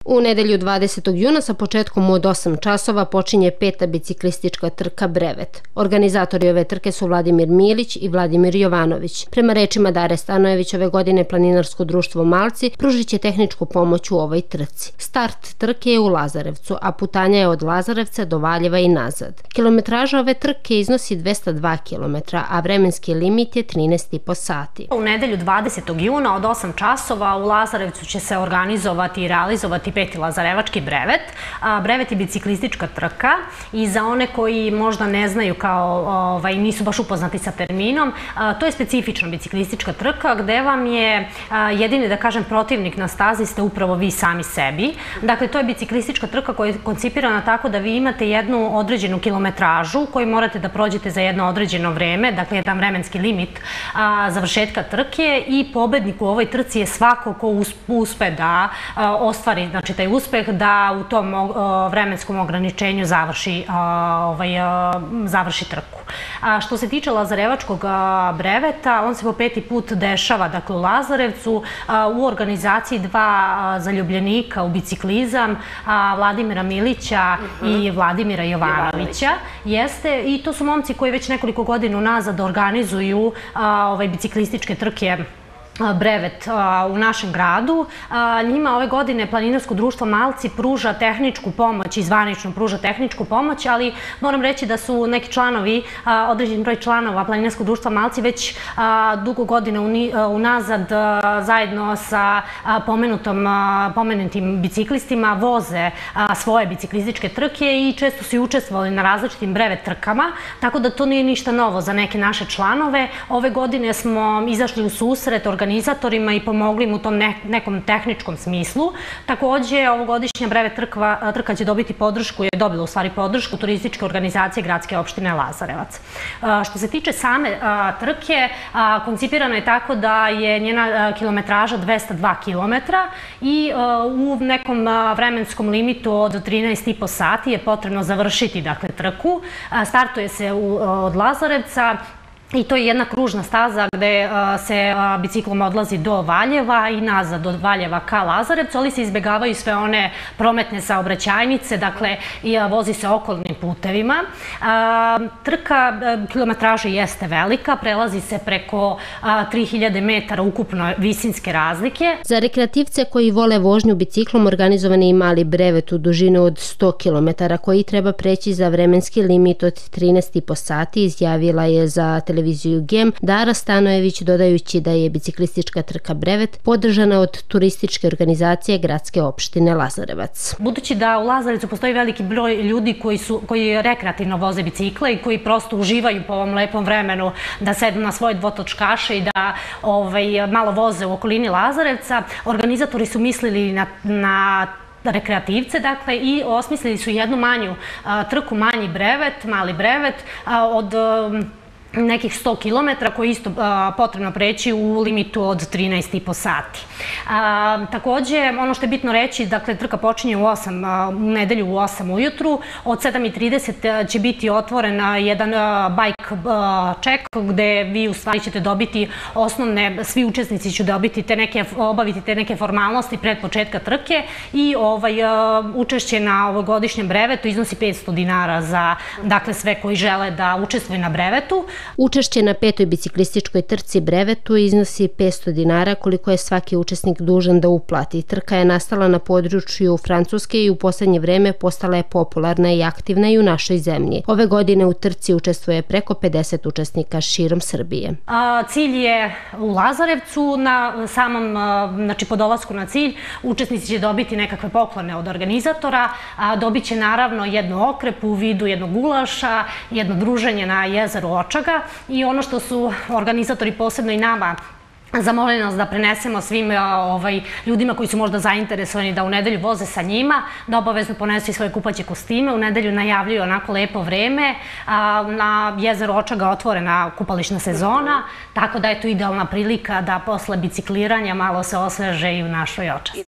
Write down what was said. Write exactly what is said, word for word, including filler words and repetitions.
U nedelju dvadesetog juna sa početkom od osam časova počinje peta biciklistička trka Brevet. Organizatori ove trke su Vladimir Milić i Vladimir Jovanović. Prema rečima Dare Stanojević, ove godine Planinarsko društvo Malci pružit će tehničku pomoć u ovoj trci. Start trke je u Lazarevcu, a putanja je od Lazarevca do Valjeva i nazad. Kilometraža ove trke iznosi dvesta dva kilometra, a vremenski limit je trinaest i po sati. U nedelju dvadesetog juna od osam časova u Lazarevcu će se organizovati i realizovati peti Lazarevački Brevet. Brevet je biciklistička trka i za one koji možda ne znaju kao nisu baš upoznati sa terminom, to je specifična biciklistička trka gde vam je jedini, da kažem, protivnik na stazi ste upravo vi sami sebi. Dakle, to je biciklistička trka koja je koncipirana tako da vi imate jednu određenu kilometražu koju morate da prođete za jedno određeno vreme, dakle jedan vremenski limit završetka trke i pobednik u ovoj trci je svako ko uspe da ostvari znači taj uspeh da u tom vremenskom ograničenju završi trku. Što se tiče Lazarevačkog Breveta, on se po peti put dešava dakle u Lazarevcu u organizaciji dva zaljubljenika u biciklizam, Vladimira Milića i Vladimira Jovanovića. Jeste, i to su momci koji već nekoliko godina unazad organizuju biciklističke trke Brevet u našem gradu. Njima ove godine Planinarsko društvo Malci pruža tehničku pomoć i zvanično pruža tehničku pomoć, ali moram reći da su neki članovi, određen broj članova Planinarskog društva Malci već dugo godina unazad zajedno sa pomenutim biciklistima voze svoje biciklističke trke i često su i učestvovali na različitim brevet trkama, tako da to nije ništa novo za neke naše članove. Ove godine smo izašli u susret organizatorima i pomogli im u tom nekom tehničkom smislu. Takođe, ovogodišnja brevet trka će dobiti podršku, je dobila u stvari podršku turističke organizacije Gradske opštine Lazarevac. Što se tiče same trke, koncipirana je tako da je njena kilometraža dvesta dva kilometra i u nekom vremenskom limitu od trinaest i po sati je potrebno završiti dakle trku. Startuje se od Lazarevca i to je jedna kružna staza gde se biciklom odlazi do Valjeva i nazad od Valjeva ka Lazarevcu, ali se izbegavaju sve one prometne saobraćajnice, dakle vozi se okolnim putevima. Trka kilometraža jeste velika, prelazi se preko tri hiljade metara ukupno visinske razlike. Za rekreativce koji vole vožnju biciklom organizovan je i mali brevet u dužini od sto kilometara koji treba preći za vremenski limit od trinaest i po sati, izjavila je za televiziju Gem Dara Stanojević, dodajući da je biciklistička trka Brevet podržana od turističke organizacije Gradske opštine Lazarevac. Budući da u Lazarevcu postoji veliki broj ljudi koji rekreativno voze bicikle i koji prosto uživaju po ovom lepom vremenu da sedu na svoje dvotočkaše i da malo voze u okolini Lazarevca, organizatori su mislili na rekreativce, dakle, i osmislili su jednu manju trku, manji brevet, mali brevet od nekih sto kilometara koji je isto potrebno preći u limitu od trinaest i po sati. Takođe, ono što je bitno reći, dakle, trka počinje u osam, u nedelju u osam ujutru, od sedam i trideset će biti otvoren jedan bike check gde vi u stvari ćete dobiti osnovne, svi učesnici će dobiti te neke, obaviti te neke formalnosti pred početka trke i učešće na ovogodišnjem brevetu iznosi petsto dinara za, dakle, sve koji žele da učestvuju na brevetu. Učešće na petoj biciklističkoj trci Brevetu iznosi petsto dinara koliko je svaki učesnik dužan da uplati. Trka je nastala na području Francuske i u poslednje vreme postala je popularna i aktivna i u našoj zemlji. Ove godine u trci učestvuje preko pedeset učesnika širom Srbije. Cilj je u Lazarevcu, na samom, znači po dolasku na cilj, učesnici će dobiti nekakve poklone od organizatora, dobit će naravno jednu okrepu u vidu jednog gulaša, jedno druženje na jezeru Očaga i ono što su organizatori posebno i nama zamolili nas da prenesemo svim ljudima koji su možda zainteresovani da u nedelju voze sa njima, da obavezno ponesu i svoje kupaće kostime. U nedelju najavljuju onako lepo vreme. Na jezeru Očaga otvorena kupališna sezona, tako da je to idealna prilika da posle bicikliranja malo se osveže i u našoj Očagi.